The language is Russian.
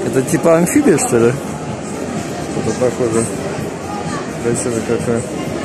Это типа амфибия, что ли? Что-то похоже. Красивый какой.